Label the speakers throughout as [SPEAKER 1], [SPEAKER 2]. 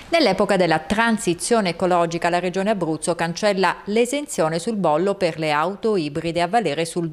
[SPEAKER 1] Nell'epoca della transizione ecologica la Regione Abruzzo cancella l'esenzione sul bollo per le auto ibride a valere sul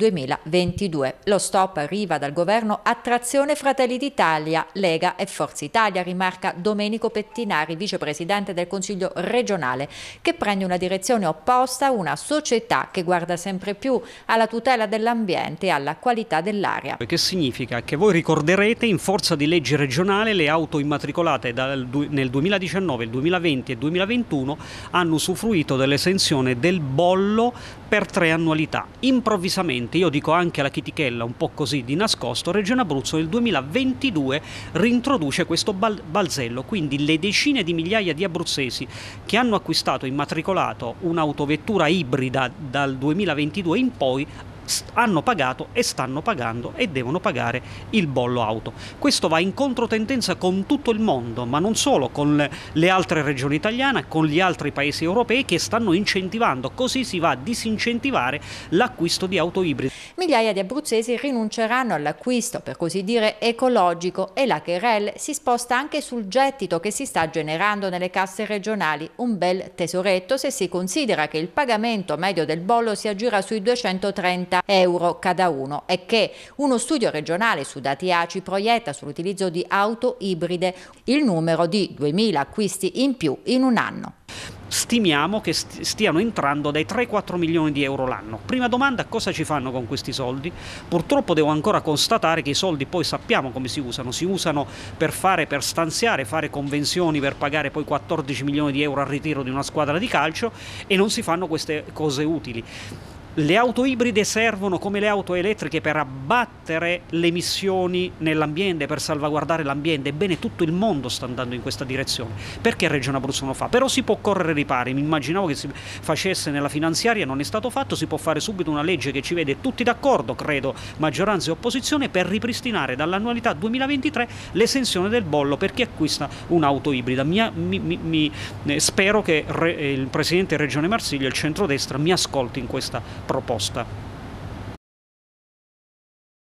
[SPEAKER 1] 2022. Lo stop arriva dal governo a trazione Fratelli d'Italia, Lega e Forza Italia, rimarca Domenico Pettinari, vicepresidente del Consiglio regionale, che prende una direzione opposta a una società che guarda sempre più alla tutela dell'ambiente e alla qualità dell'aria.
[SPEAKER 2] Che significa che voi ricorderete in forza di legge regionale le auto immatricolate nel 2019, il 2020 e il 2021 hanno usufruito dell'esenzione del bollo per 3 annualità. Improvvisamente, io dico anche alla chitichella un po' così di nascosto, Regione Abruzzo nel 2022 reintroduce questo balzello, quindi le decine di migliaia di abruzzesi che hanno acquistato e immatricolato un'autovettura ibrida dal 2022 in poi hanno pagato e stanno pagando e devono pagare il bollo auto. Questo va in controtendenza con tutto il mondo, ma non solo, con le altre regioni italiane, con gli altri paesi europei che stanno incentivando, così si va a disincentivare l'acquisto di auto ibride.
[SPEAKER 1] Migliaia di abruzzesi rinunceranno all'acquisto, per così dire, ecologico, e la querelle si sposta anche sul gettito che si sta generando nelle casse regionali, un bel tesoretto se si considera che il pagamento medio del bollo si aggira sui 230 euro cada uno e che uno studio regionale su dati ACI proietta sull'utilizzo di auto ibride il numero di 2000 acquisti in più in un anno.
[SPEAKER 2] Stimiamo che stiano entrando dai 3-4 milioni di euro l'anno. Prima domanda: cosa ci fanno con questi soldi? Purtroppo devo ancora constatare che i soldi poi sappiamo come si usano per stanziare, fare convenzioni per pagare poi 14 milioni di euro al ritiro di una squadra di calcio, e non si fanno queste cose utili. Le auto ibride servono come le auto elettriche per abbattere le emissioni nell'ambiente, per salvaguardare l'ambiente. Ebbene, tutto il mondo sta andando in questa direzione. Perché Regione Abruzzo non lo fa? Però si può correre ripari. Mi immaginavo che si facesse nella finanziaria, non è stato fatto. Si può fare subito una legge che ci vede tutti d'accordo, credo, maggioranza e opposizione, per ripristinare dall'annualità 2023 l'esenzione del bollo per chi acquista un'auto ibrida. Spero che il Presidente Regione Marsiglia, il centrodestra, mi ascolti in questa proposta.